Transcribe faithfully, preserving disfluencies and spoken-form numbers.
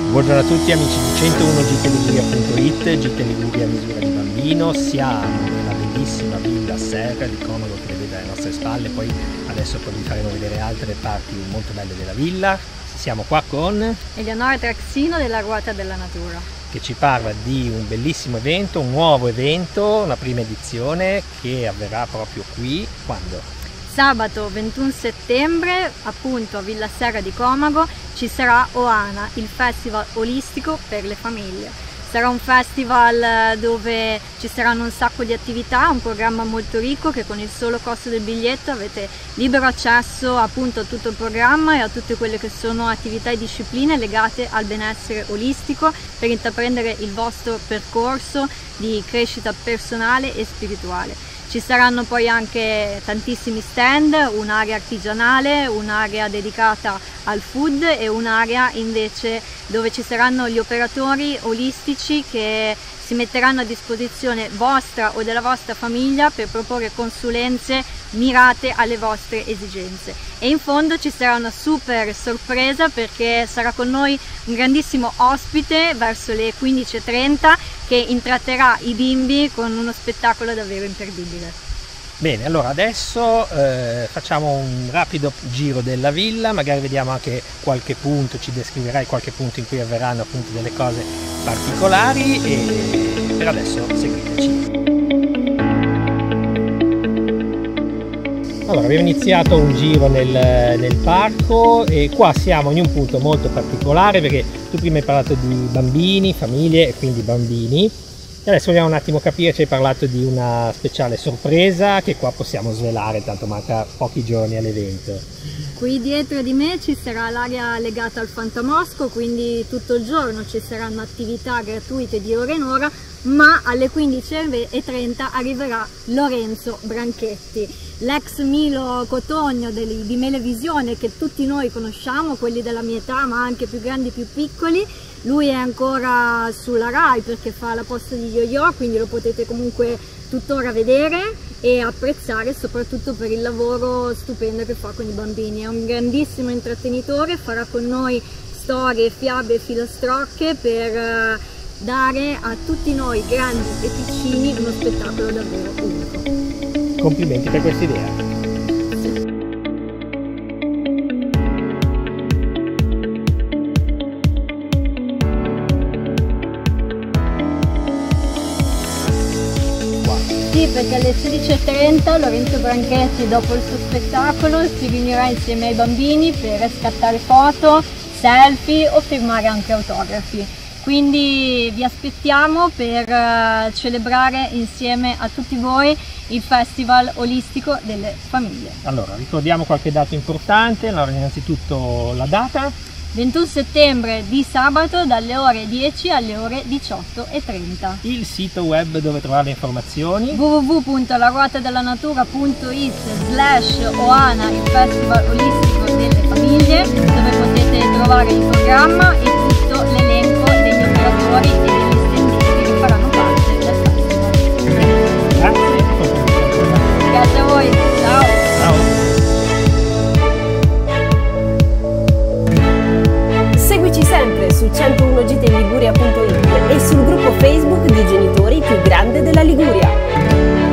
Buongiorno a tutti amici di centouno giteliguria punto it, Gite Liguria a misura di bambino. Siamo nella bellissima Villa Serra di Comago che vedete alle nostre spalle, poi adesso poi vi faremo vedere altre parti molto belle della villa. Siamo qua con Eleonora Traxino della Ruota della Natura, che ci parla di un bellissimo evento, un nuovo evento, una prima edizione che avverrà proprio qui, quando? Sabato ventuno settembre, appunto a Villa Serra di Comago, ci sarà Oana, il festival olistico per le famiglie. Sarà un festival dove ci saranno un sacco di attività, un programma molto ricco che con il solo costo del biglietto avete libero accesso appunto a tutto il programma e a tutte quelle che sono attività e discipline legate al benessere olistico per intraprendere il vostro percorso di crescita personale e spirituale. Ci saranno poi anche tantissimi stand, un'area artigianale, un'area dedicata al food e un'area invece dove ci saranno gli operatori olistici che si metteranno a disposizione vostra o della vostra famiglia per proporre consulenze mirate alle vostre esigenze. E in fondo ci sarà una super sorpresa perché sarà con noi un grandissimo ospite verso le quindici e trenta che intratterà i bimbi con uno spettacolo davvero imperdibile. Bene, allora adesso eh, facciamo un rapido giro della villa, magari vediamo anche qualche punto, ci descriverai qualche punto in cui avverranno appunto delle cose particolari e per adesso seguiteci. Allora, abbiamo iniziato un giro nel, nel parco e qua siamo in un punto molto particolare perché tu prima hai parlato di bambini, famiglie e quindi bambini. E adesso vogliamo un attimo capire, ci hai parlato di una speciale sorpresa che qua possiamo svelare, tanto manca pochi giorni all'evento. Qui dietro di me ci sarà l'area legata al Fantomosco, quindi tutto il giorno ci saranno attività gratuite di ora in ora, ma alle quindici e trenta arriverà Lorenzo Branchetti, l'ex Milo Cotogno di Melevisione che tutti noi conosciamo, quelli della mia età ma anche più grandi e più piccoli. Lui è ancora sulla Rai perché fa la posta di Yo-Yo, quindi lo potete comunque tuttora vedere e apprezzare soprattutto per il lavoro stupendo che fa con i bambini. È un grandissimo intrattenitore, farà con noi storie, fiabe e filastrocche per dare a tutti noi grandi e piccini uno spettacolo davvero unico. Complimenti per questa idea. Sì, perché alle sedici e trenta Lorenzo Branchetti dopo il suo spettacolo si riunirà insieme ai bambini per scattare foto, selfie o firmare anche autografi. Quindi vi aspettiamo per uh, celebrare insieme a tutti voi il Festival Olistico delle Famiglie. Allora, ricordiamo qualche dato importante. Allora, innanzitutto la data. ventuno settembre di sabato dalle ore dieci alle ore diciotto e trenta. Il sito web dove trovare le informazioni. w w w punto la ruota della natura punto it slash Oana, il Festival Olistico delle Famiglie, dove potete trovare il programma e tutto l'elenco degli operatori e degli stendini che faranno parte del festival. Grazie. Grazie a voi, ciao! Ciao! Seguici sempre su centouno giteliguria punto it e sul gruppo Facebook di genitori più grande della Liguria.